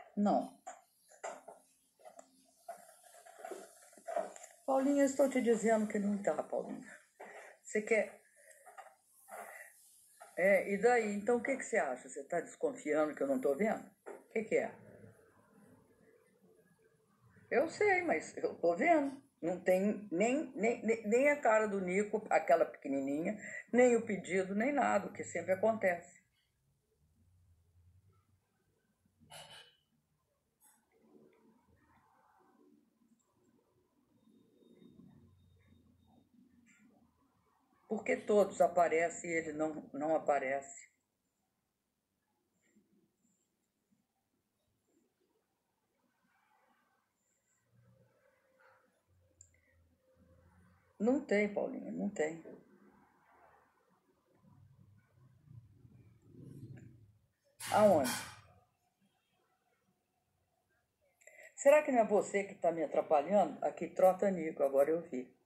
Não. Paulinha, eu estou te dizendo que não tá, Paulinha. Você quer... e daí? Então, o que você acha? Você está desconfiando que eu não estou vendo? O que é? Eu sei, mas eu estou vendo. Não tem nem a cara do Nico, aquela pequenininha, nem o pedido, nem nada, o que sempre acontece. Porque todos aparecem e ele não aparece. Não tem, Paulinha, não tem. Aonde? Será que não é você que está me atrapalhando? Aqui trota Nico, agora eu vi.